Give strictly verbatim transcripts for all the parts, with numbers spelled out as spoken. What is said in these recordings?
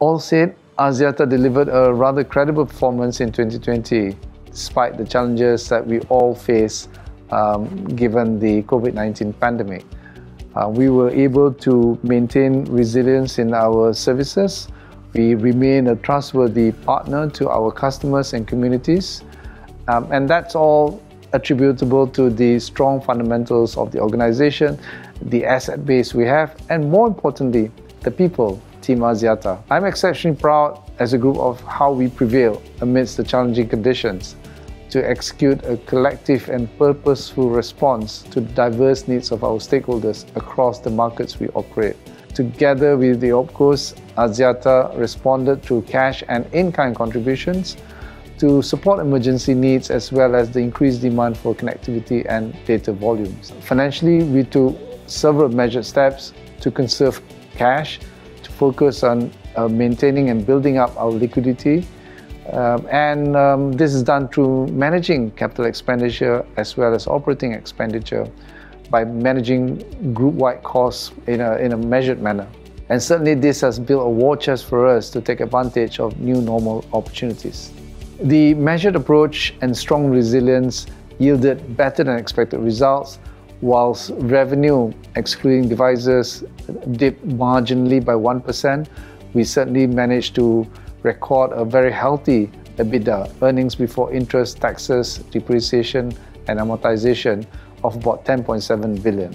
All said, Axiata delivered a rather credible performance in twenty twenty, despite the challenges that we all face um, given the COVID nineteen pandemic. Uh, we were able to maintain resilience in our services. We remain a trustworthy partner to our customers and communities. Um, and that's all attributable to the strong fundamentals of the organization, the asset base we have, and more importantly, the people, Team Axiata. I'm exceptionally proud as a group of how we prevail amidst the challenging conditions to execute a collective and purposeful response to the diverse needs of our stakeholders across the markets we operate. Together with the OpCos, Axiata responded through cash and in-kind contributions to support emergency needs as well as the increased demand for connectivity and data volumes. Financially, we took several measured steps to conserve cash, to focus on uh, maintaining and building up our liquidity. Um, and um, this is done through managing capital expenditure as well as operating expenditure by managing group-wide costs in a, in a measured manner. And certainly this has built a war chest for us to take advantage of new normal opportunities. The measured approach and strong resilience yielded better than expected results, whilst revenue, excluding devices, dipped marginally by one percent. We certainly managed to record a very healthy EBITDA, earnings before interest, taxes, depreciation and amortization of about ten point seven billion.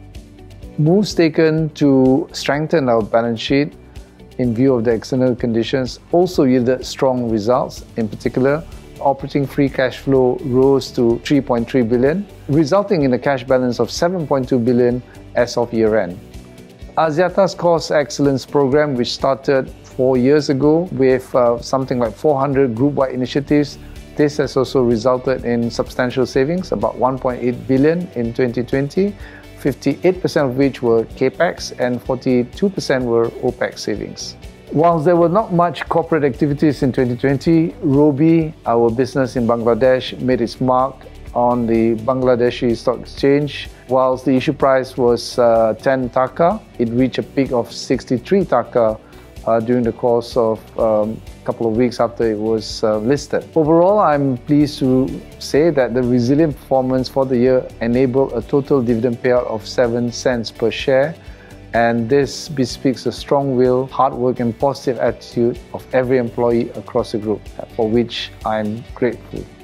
Moves taken to strengthen our balance sheet in view of the external conditions also yielded strong results. In particular, operating free cash flow rose to three point three billion, resulting in a cash balance of seven point two billion as of year-end. Axiata's Cost Excellence Program, which started four years ago with uh, something like four hundred group-wide initiatives, this has also resulted in substantial savings, about one point eight billion in twenty twenty, fifty-eight percent of which were CAPEX and forty-two percent were OPEX savings. Whilst there were not much corporate activities in twenty twenty, Robi, our business in Bangladesh, made its mark on the Bangladeshi Stock Exchange. Whilst the issue price was uh, ten taka, it reached a peak of sixty-three taka uh, during the course of um, a couple of weeks after it was uh, listed. Overall, I'm pleased to say that the resilient performance for the year enabled a total dividend payout of seven cents per share, and this bespeaks the strong will, hard work and positive attitude of every employee across the group, for which I'm grateful.